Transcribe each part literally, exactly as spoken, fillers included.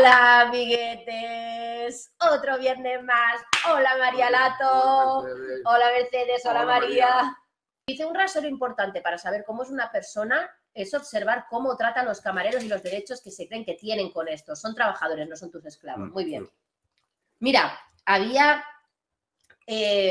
Hola, amiguetes. Otro viernes más. Hola, María Lato. Hola, Mercedes. Hola, Hola, María. María. Dice un rasero importante para saber cómo es una persona es observar cómo tratan los camareros y los derechos que se creen que tienen con estos. Son trabajadores, no son tus esclavos. Muy bien. Mira, había eh,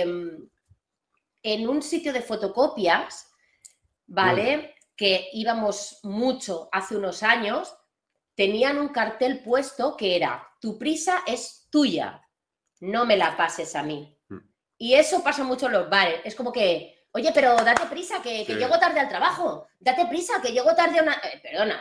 en un sitio de fotocopias, ¿vale? Que íbamos mucho hace unos años, tenían un cartel puesto que era: tu prisa es tuya, no me la pases a mí. Mm. Y eso pasa mucho en los bares. Es como que, oye, pero date prisa, que, que sí. llego tarde al trabajo. Date prisa, que llego tarde a una... Eh, perdona.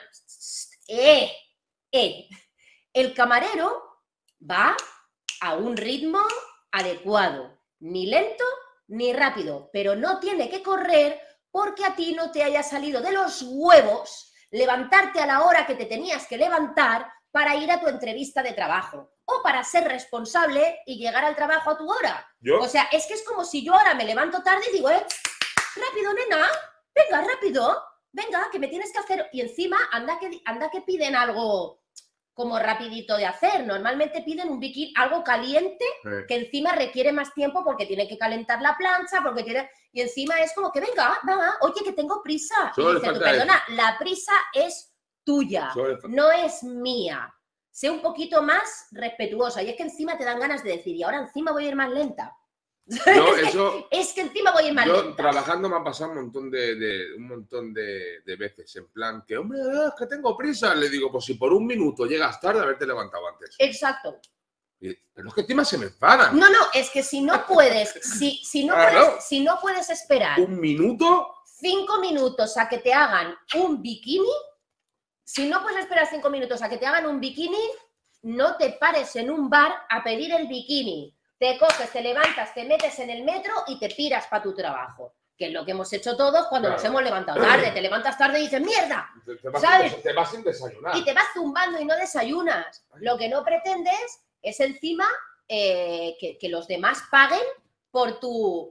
Eh, eh. El camarero va a un ritmo adecuado, ni lento ni rápido, pero no tiene que correr porque a ti no te haya salido de los huevos levantarte a la hora que te tenías que levantar para ir a tu entrevista de trabajo o para ser responsable y llegar al trabajo a tu hora. ¿Yo? O sea, es que es como si yo ahora me levanto tarde y digo, eh, rápido, nena, venga, rápido, venga, que me tienes que hacer. Y encima, anda que, anda que piden algo como rapidito de hacer. Normalmente piden un bikini, algo caliente, sí. que encima requiere más tiempo porque tiene que calentar la plancha, porque tiene... Y encima es como que, venga, va, oye, que tengo prisa. Solo y dice tú, perdona, eso. La prisa es tuya, no es mía. Sé un poquito más respetuosa. Y es que encima te dan ganas de decir, y ahora encima voy a ir más lenta. Yo, eso, es que encima voy a ir más yo, lenta. Trabajando me ha pasado un montón de, de, un montón de, de veces, en plan, que hombre, es que tengo prisa. Le digo, pues si por un minuto llegas tarde, haberte levantado antes. Exacto. Y, pero es que encima se me enfadan. No, no, es que si no puedes, si, si, no claro. puedes, si no puedes esperar un minuto, cinco minutos a que te hagan un bikini, si no puedes esperar cinco minutos a que te hagan un bikini, no te pares en un bar a pedir el bikini. Te coges, te levantas, te metes en el metro y te piras para tu trabajo. Que es lo que hemos hecho todos cuando claro. nos hemos levantado tarde. Te levantas tarde y dices, ¡mierda! Te, te vas ¿sabes? Sin, te vas sin desayunar. Y te vas zumbando y no desayunas. Lo que no pretendes es encima eh, que, que los demás paguen por tu,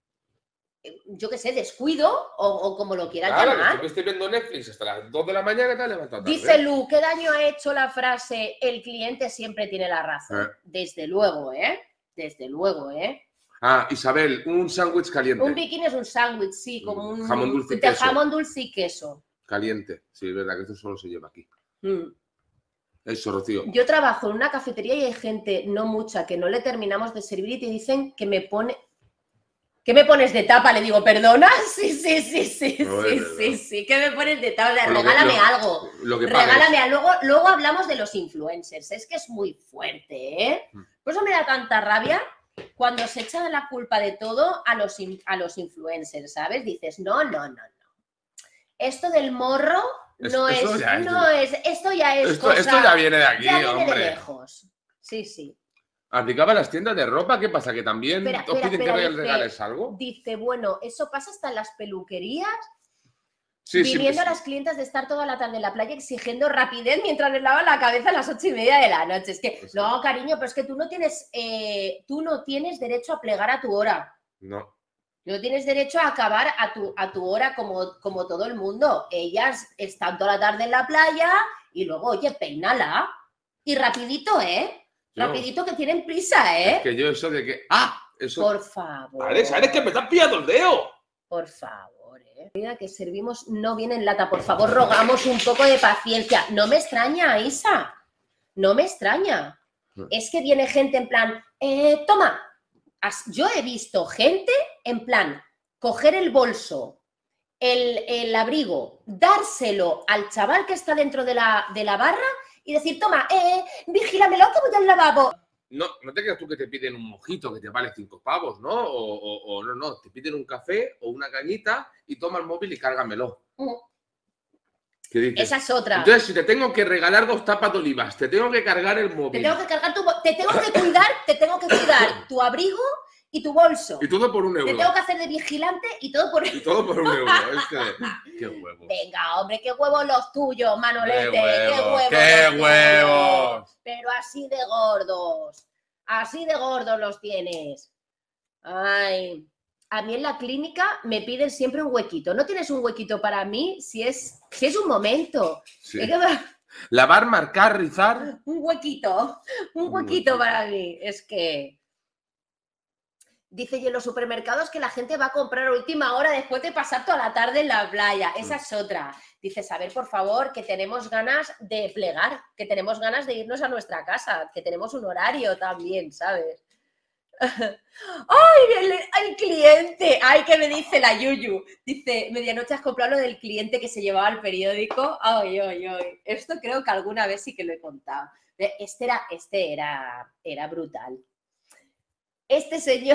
yo qué sé, descuido o, o como lo quieras claro, llamar. Claro, que estoy viendo Netflix hasta las dos de la mañana y te has levantado tarde. Dice Lu, ¿qué daño ha hecho la frase el cliente siempre tiene la razón? Eh. Desde luego, ¿eh? Desde luego, ¿eh? Ah, Isabel, un sándwich caliente. Un bikini es un sándwich, sí, como un jamón dulce y de queso. jamón dulce y queso. Caliente, sí, es verdad que esto solo se lleva aquí. Mm. Eso, Rocío. Yo trabajo en una cafetería y hay gente, no mucha, que no le terminamos de servir y te dicen que me pone... ¿Qué me pones de tapa? Le digo, ¿perdona? Sí, sí, sí, sí, no, sí, sí, sí. ¿Qué me pones de tapa? Regálame lo, algo. Lo que Regálame algo. Luego, luego hablamos de los influencers. Es que es muy fuerte, ¿eh? Por eso me da tanta rabia cuando se echa la culpa de todo a los, a los influencers, ¿sabes? Dices, no, no, no, no. Esto del morro no es, es, no es, esto ya es esto, cosa... Esto ya viene de aquí, ya viene hombre. de lejos. Sí, sí. ¿Aplicaba las tiendas de ropa? ¿Qué pasa? ¿Que también espera, os piden espera, que dice, regales algo? Dice, bueno, eso pasa hasta en las peluquerías, sí, viniendo sí, a las clientas de estar toda la tarde en la playa exigiendo rapidez mientras les lavan la cabeza a las ocho y media de la noche. Es que, pues no, sí. cariño, pero es que tú no tienes, eh, tú no tienes derecho a plegar a tu hora. No. No tienes derecho a acabar a tu, a tu hora como, como todo el mundo. Ellas están toda la tarde en la playa y luego, oye, peínala. Y rapidito, ¿eh? Yo, rapidito que tienen prisa, ¿eh? Es que yo eso de que... ¡Ah! Eso... Por favor. Alex, Alex, que me estás pillando el dedo. Por favor, ¿eh? Mira que servimos no viene en lata. Por favor, rogamos un poco de paciencia. No me extraña, Isa. No me extraña. No. Es que viene gente en plan, eh, toma. Yo he visto gente en plan, coger el bolso, el, el abrigo, dárselo al chaval que está dentro de la, de la barra y decir, toma, eh, vigílamelo que voy al lavabo. No, no te creas tú que te piden un mojito que te vale cinco pavos, ¿no? O, o, o no, no, te piden un café o una cañita y toma el móvil y cárgamelo. Mm. ¿Qué dices? Esa es otra. Entonces, si te tengo que regalar dos tapas de olivas, te tengo que cargar el móvil. Te tengo que cargar tu... Te tengo que cuidar, te tengo que cuidar tu abrigo y tu bolso. Y todo por un euro. Te tengo que hacer de vigilante y todo por... Y todo por un euro. Es que... ¡Qué huevos! Venga, hombre, qué huevos los tuyos, Manolete. ¡Qué huevos! ¡Qué huevos! ¡Qué huevos! Pero así de gordos. Así de gordos los tienes. Ay... A mí en la clínica me piden siempre un huequito. ¿No tienes un huequito para mí? Si es, si es un momento. Sí. Es que, Lavar, marcar, rizar. Un huequito, un Un huequito huequito. para mí. Es que... Dice, y en los supermercados que la gente va a comprar a última hora después de pasar toda la tarde en la playa. Esa es otra. Dice, saber, por favor, que tenemos ganas de plegar, que tenemos ganas de irnos a nuestra casa, que tenemos un horario también, ¿sabes? ¡Ay, el, el cliente! ¡Ay, qué me dice la Yuyu! Dice, medianoche has comprado lo del cliente que se llevaba el periódico. ¡Ay, ay, ay! Esto creo que alguna vez sí que lo he contado. Este era, este era, era brutal. Este señor...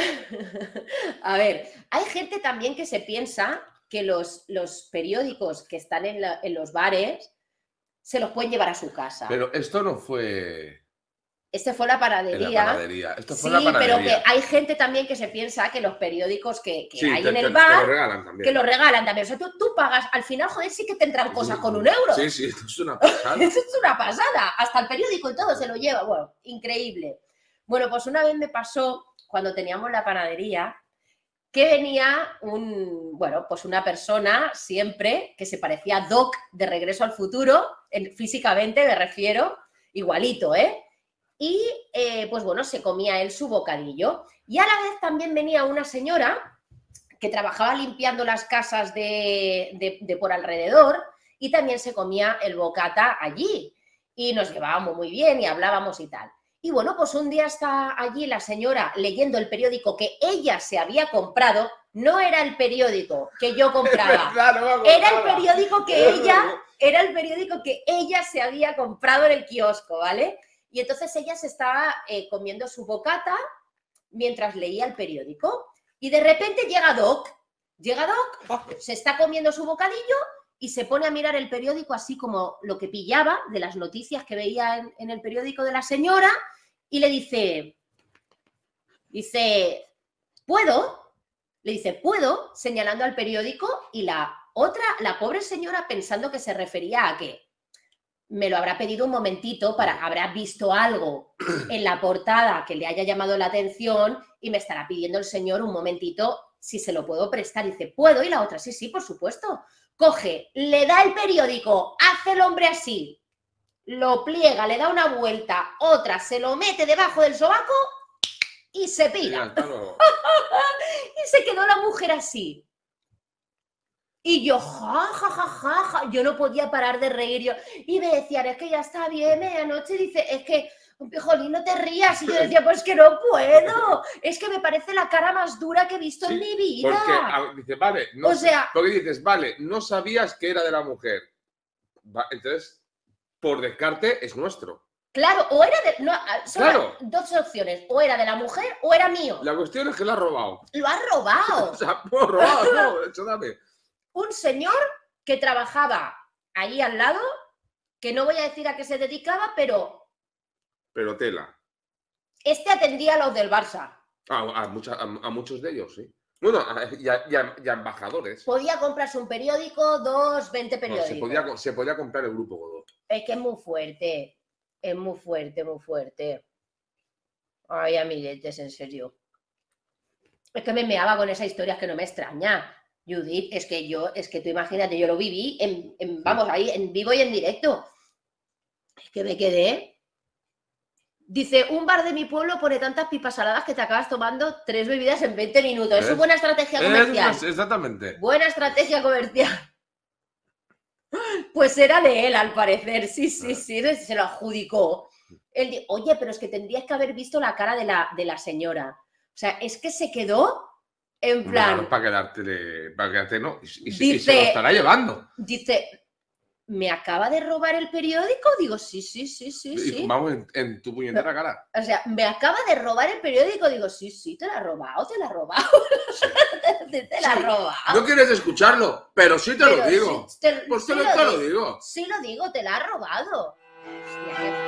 A ver, hay gente también que se piensa que los, los periódicos que están en, la, en los bares se los pueden llevar a su casa. Pero esto no fue... Este fue la panadería. En la panadería. Esto fue Sí, la panadería. pero que hay gente también que se piensa que los periódicos que, que Sí, hay te, en el te, bar, te lo regalan también. que los regalan también. O sea, tú, tú pagas, al final, joder, sí que te entran cosas Sí, con un euro. Sí, sí, esto es una pasada. Eso es una pasada. Hasta el periódico y todo se lo lleva. Bueno, increíble. Bueno, pues una vez me pasó, cuando teníamos la panadería, que venía un, bueno, pues una persona siempre que se parecía a Doc de Regreso al Futuro, en, físicamente me refiero, igualito, ¿eh? Y, eh, pues bueno, se comía él su bocadillo. Y a la vez también venía una señora que trabajaba limpiando las casas de, de, de por alrededor y también se comía el bocata allí. Y nos llevábamos muy bien y hablábamos y tal. Y bueno, pues un día está allí la señora leyendo el periódico que ella se había comprado. No era el periódico que yo compraba. Era el periódico que ella, era el periódico que ella se había comprado en el kiosco, ¿vale? Y entonces ella se estaba eh, comiendo su bocata mientras leía el periódico. Y de repente llega Doc. Llega Doc, se está comiendo su bocadillo y se pone a mirar el periódico así como lo que pillaba de las noticias que veía en, en el periódico de la señora y le dice, dice, ¿puedo? Le dice, ¿puedo? Señalando al periódico y la otra, la pobre señora pensando que se refería a que me lo habrá pedido un momentito para, habrá visto algo en la portada que le haya llamado la atención y me estará pidiendo el señor un momentito si se lo puedo prestar. Y dice, ¿puedo? Y la otra, sí, sí, por supuesto. Coge, le da el periódico, hace el hombre así, lo pliega, le da una vuelta, otra, se lo mete debajo del sobaco y se pira. Sí, claro. Y se quedó la mujer así. Y yo, ja, ja, ja, ja, ja, yo no podía parar de reír. Yo, y me decían, es que ya está bien, ¿eh? Anoche dice, es que, jolín, no te rías. Y yo decía, pues que no puedo. Es que me parece la cara más dura que he visto Sí, en mi vida. Porque a, dice, vale, no, O sea- porque dices, vale, no sabías que era de la mujer. Va, entonces, por descarte, es nuestro. Claro, o era de... No, son Claro. dos opciones, o era de la mujer o era mío. La cuestión es que lo has robado. Lo has robado. O sea, pues robado, no, de hecho, dame. Un señor que trabajaba allí al lado, que no voy a decir a qué se dedicaba, pero Pero tela. este atendía a los del Barça. A, a, mucha- a, a muchos de ellos, sí. Bueno, a- y a, y a- y a embajadores. Podía comprarse un periódico, dos, veinte No, periódicos. se, podía, se podía comprar el grupo Godot. Es que es muy fuerte, es muy fuerte, muy fuerte. Ay, amiguetes, en serio. Es que me meaba con esa historia, es que no me extraña. Judith, es que yo, es que tú imagínate, yo lo viví, en, en- vamos, ahí, en vivo y en directo. Es que me quedé. Dice, un bar de mi pueblo pone tantas pipas saladas que te acabas tomando tres bebidas en veinte minutos. Es ¿Ves? una buena estrategia comercial. Es- exactamente. Buena estrategia comercial. Pues era de él, al parecer. Sí, sí, sí, se lo adjudicó. Él di- Oye, pero es que tendrías que haber visto la cara de la, de la señora. O sea, es que se quedó en plan... Bueno, para quedarte, para quedarte, no. Y, y- y Dice- se lo estará llevando. Dice, ¿me acaba de robar el periódico? Digo, sí, sí, sí, sí, Y sí. vamos en, en tu puñetera cara. O sea, ¿me acaba de robar el periódico? Digo, sí, sí, te la ha robado, te la ha robado. te, te la ha Sí. robado. No quieres escucharlo, pero sí te lo Pero digo. sí, te, Pues sí te lo, te lo digo. digo. Sí lo digo, te la ha robado. Hostia, qué